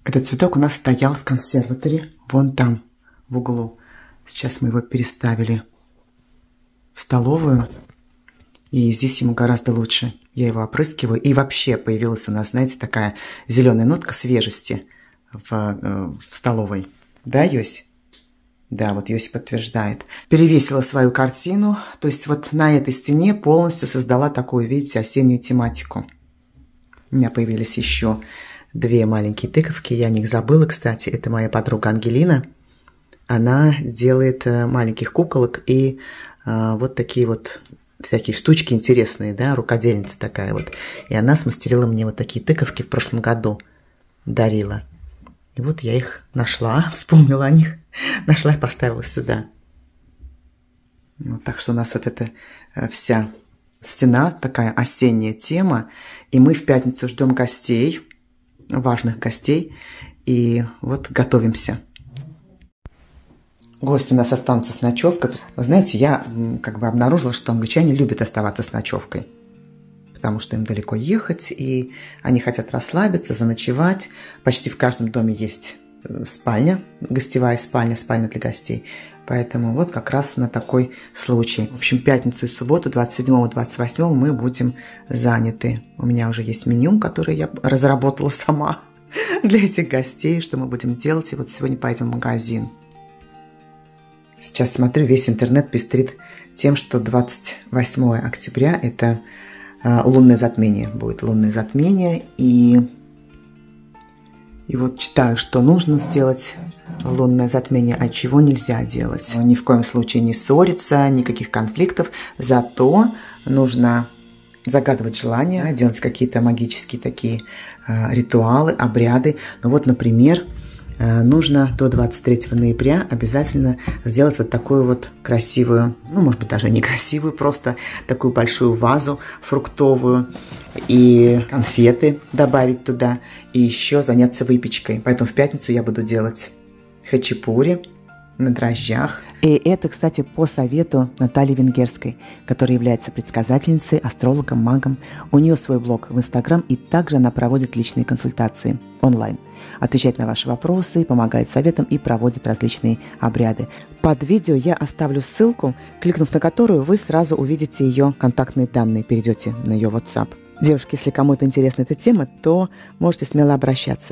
Этот цветок у нас стоял в консерваторе, вон там, в углу. Сейчас мы его переставили в столовую, и здесь ему гораздо лучше. Я его опрыскиваю, и вообще появилась у нас, знаете, такая зеленая нотка свежести в столовой. Да, Йось? Да, вот Йось подтверждает. Перевесила свою картину, то есть вот на этой стене полностью создала такую, видите, осеннюю тематику. У меня появились еще две маленькие тыковки, я о них забыла, кстати. Это моя подруга Ангелина. Она делает маленьких куколок и вот такие вот всякие штучки интересные, да, рукодельница такая вот. И она смастерила мне вот такие тыковки в прошлом году, дарила. И вот я их нашла, вспомнила о них, нашла и поставила сюда. Вот, так что у нас вот эта вся стена, такая осенняя тема. И мы в пятницу ждем гостей, важных гостей. И вот готовимся. Гости у нас останутся с ночевкой. Вы знаете, я как бы обнаружила, что англичане любят оставаться с ночевкой. Потому что им далеко ехать, и они хотят расслабиться, заночевать. Почти в каждом доме есть спальня, гостевая спальня, спальня для гостей. Поэтому вот как раз на такой случай. В общем, пятницу и субботу, 27-28 мы будем заняты. У меня уже есть меню, которое я разработала сама для этих гостей, что мы будем делать. И вот сегодня поедем в магазин. Сейчас смотрю, весь интернет пестрит тем, что 28 октября – это лунное затмение. Будет лунное затмение. И вот читаю, что нужно сделать лунное затмение, а чего нельзя делать. Ни в коем случае не ссориться, никаких конфликтов. Зато нужно загадывать желания, делать какие-то магические такие ритуалы, обряды. Ну вот, например, нужно до 23 ноября обязательно сделать вот такую вот красивую, ну, может быть, даже не красивую, просто такую большую вазу фруктовую и конфеты добавить туда, и еще заняться выпечкой. Поэтому в пятницу я буду делать хачапури на дрожжах. И это, кстати, по совету Натальи Венгерской, которая является предсказательницей, астрологом, магом. У нее свой блог в Инстаграм, и также она проводит личные консультации онлайн. Отвечает на ваши вопросы, помогает советам и проводит различные обряды. Под видео я оставлю ссылку, кликнув на которую вы сразу увидите ее контактные данные, перейдете на ее WhatsApp. Девушки, если кому-то интересна эта тема, то можете смело обращаться.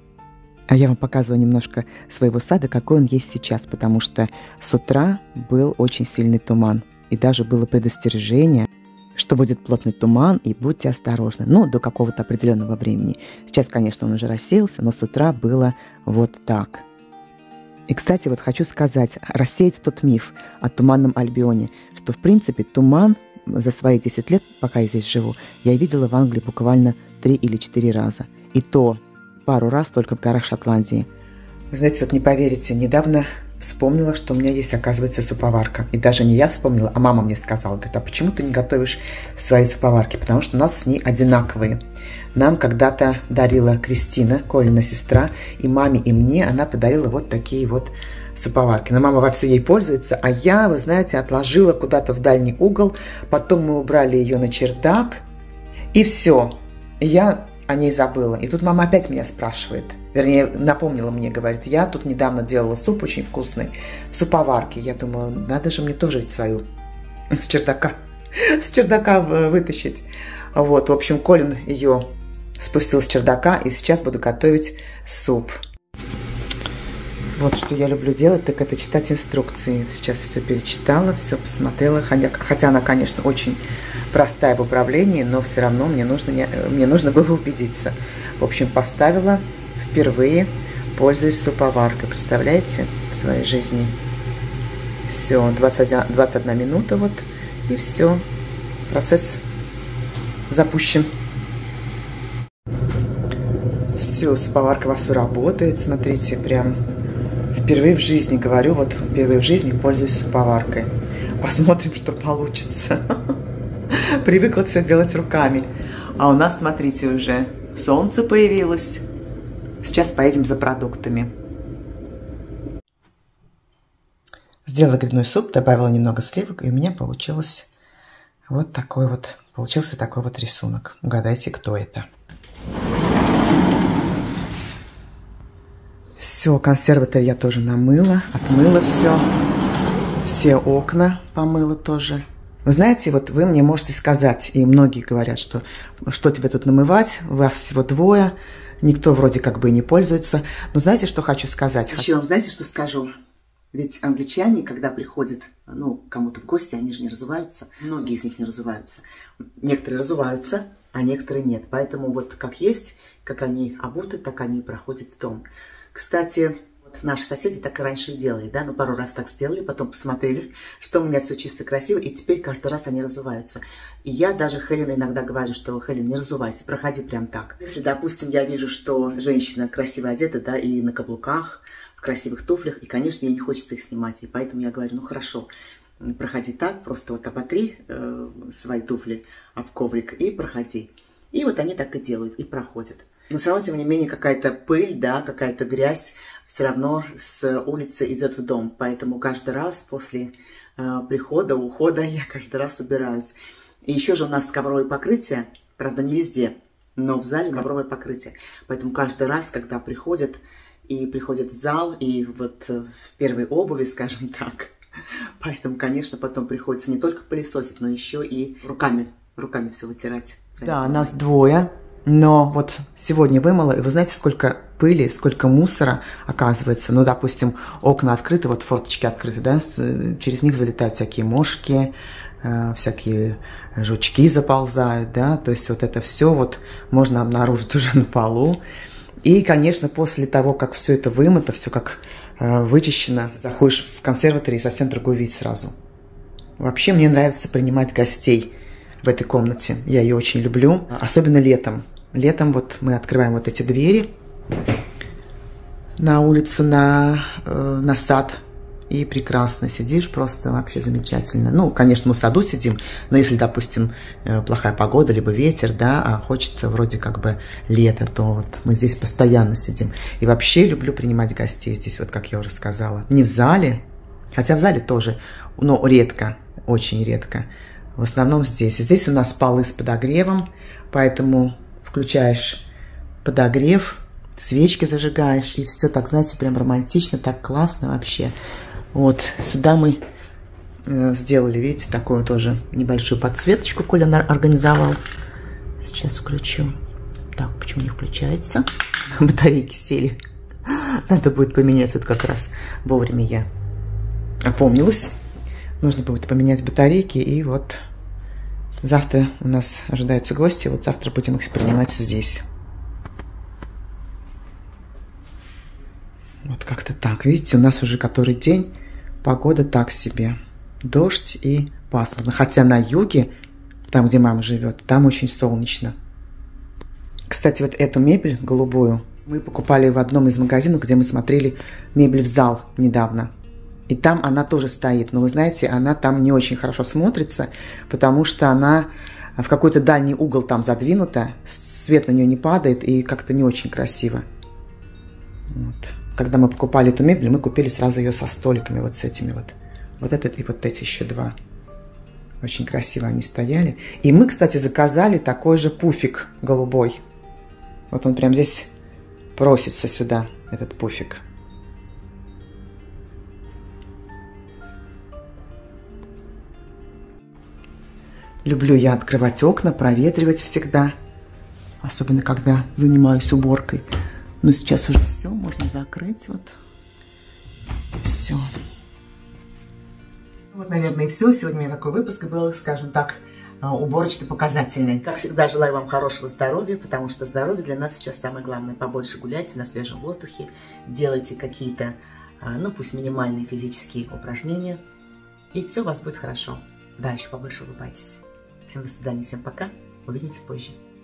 А я вам показываю немножко своего сада, какой он есть сейчас, потому что с утра был очень сильный туман. И даже было предостережение, что будет плотный туман, и будьте осторожны. Но до какого-то определенного времени. Сейчас, конечно, он уже рассеялся, но с утра было вот так. И, кстати, вот хочу сказать, рассеять тот миф о туманном Альбионе, что, в принципе, туман за свои 10 лет, пока я здесь живу, я видела в Англии буквально 3 или 4 раза. И то пару раз только в горах Шотландии. Вы знаете, вот не поверите, недавно вспомнила, что у меня есть, оказывается, суповарка. И даже не я вспомнила, а мама мне сказала, говорит, а почему ты не готовишь свои суповарки? Потому что у нас с ней одинаковые. Нам когда-то дарила Кристина, Колина сестра, и маме, и мне она подарила вот такие вот суповарки. Но мама вовсю ей пользуется, а я, вы знаете, отложила куда-то в дальний угол, потом мы убрали ее на чердак, и все. Я о ней забыла. И тут мама опять меня спрашивает, вернее, напомнила мне, говорит, я тут недавно делала суп очень вкусный в суповарке. Я думаю, надо же мне тоже ведь свою с чердака вытащить. Вот, в общем, Колин ее спустил с чердака, и сейчас буду готовить суп. Вот что я люблю делать, так это читать инструкции. Сейчас все перечитала, все посмотрела, хотя она, конечно, очень простая в управлении, но все равно мне нужно было убедиться. В общем, поставила впервые, пользуюсь суповаркой. Представляете, в своей жизни. Все, 21 минута вот, и все. Процесс запущен. Все, суповарка вовсю работает, смотрите, прям впервые в жизни, говорю, вот впервые в жизни пользуюсь суповаркой. Посмотрим, что получится. Привыкла все делать руками. А у нас, смотрите, уже солнце появилось. Сейчас поедем за продуктами. Сделала грибной суп, добавила немного сливок, и у меня получился такой вот рисунок. Угадайте, кто это. Все, консерватор я тоже намыла, отмыла все. Все окна помыла тоже. Вы знаете, вот вы мне можете сказать, и многие говорят, что тебе тут намывать, вас всего двое, никто вроде как бы и не пользуется. Но знаете, что хочу сказать? Еще вам знаете, что скажу? Ведь англичане, когда приходят, кому-то в гости, они же не разуваются. Многие из них не разуваются. Некоторые разуваются, а некоторые нет. Поэтому вот как есть, как они обуты, так они и проходят в дом. Кстати, вот наши соседи так и раньше и делали, да? Пару раз так сделали, потом посмотрели, что у меня все чисто красиво, и теперь каждый раз они разуваются. И я даже Хелен иногда говорю, что Хелен, не разувайся, проходи прям так. Если, допустим, я вижу, что женщина красиво одета, да, и на каблуках, в красивых туфлях, и, конечно, ей не хочется их снимать, и поэтому я говорю, хорошо, проходи так, просто вот оботри свои туфли об коврик и проходи. И вот они так и делают, и проходят. Но все равно, тем не менее, какая-то пыль, да, какая-то грязь все равно с улицы идет в дом. Поэтому каждый раз после прихода, ухода я каждый раз убираюсь. И еще же у нас ковровое покрытие, правда, не везде, но в зале ковровое покрытие. Поэтому каждый раз, когда приходят в зал, и вот в первой обуви, скажем так, поэтому, конечно, потом приходится не только пылесосить, но еще и руками все вытирать. Да, нас двое. Но вот сегодня вымыла, и вы знаете, сколько пыли, сколько мусора оказывается. Допустим, окна открыты, вот форточки открыты, да, через них залетают всякие мошки, всякие жучки заползают, да, то есть вот это все вот можно обнаружить уже на полу. И, конечно, после того, как все это вымыто, все как вычищено, заходишь в консерватор и совсем другой вид сразу. Вообще мне нравится принимать гостей в этой комнате. Я ее очень люблю, особенно летом. Летом вот мы открываем вот эти двери на улицу, на сад. И прекрасно сидишь, просто вообще замечательно. Конечно, мы в саду сидим, но если, допустим, плохая погода, либо ветер, да, а хочется вроде как бы лето, то вот мы здесь постоянно сидим. И вообще люблю принимать гостей здесь, вот как я уже сказала. Не в зале, хотя в зале тоже, но редко, очень редко. В основном здесь. Здесь у нас полы с подогревом, поэтому включаешь подогрев, свечки зажигаешь, и все так, знаете, прям романтично, так классно вообще. Вот сюда мы сделали, видите, такую тоже небольшую подсветочку, Коля организовал. Сейчас включу. Так, почему не включается? Батарейки сели. Надо будет поменять, вот как раз вовремя я опомнилась. Нужно будет поменять батарейки, и вот завтра у нас ожидаются гости, вот завтра будем их принимать здесь. Вот как-то так. Видите, у нас уже который день погода так себе. Дождь и пасмурно. Хотя на юге, там, где мама живет, там очень солнечно. Кстати, вот эту мебель голубую мы покупали в одном из магазинов, где мы смотрели мебель в зал недавно. И там она тоже стоит. Но вы знаете, она там не очень хорошо смотрится, потому что она в какой-то дальний угол там задвинута. Свет на нее не падает, и как-то не очень красиво. Вот. Когда мы покупали эту мебель, мы купили сразу ее со столиками, вот с этими вот. Вот этот и вот эти еще два. Очень красиво они стояли. И мы, кстати, заказали такой же пуфик голубой. Вот он прям здесь просится сюда, этот пуфик. Люблю я открывать окна, проветривать всегда. Особенно, когда занимаюсь уборкой. Но сейчас уже все, можно закрыть. Вот. Все. Вот, наверное, и все. Сегодня у меня такой выпуск был, скажем так, уборочно-показательный. Как всегда, желаю вам хорошего здоровья, потому что здоровье для нас сейчас самое главное. Побольше гуляйте на свежем воздухе, делайте какие-то, пусть минимальные физические упражнения, и все у вас будет хорошо. Да, еще побольше улыбайтесь. Всем до свидания, всем пока. Увидимся позже.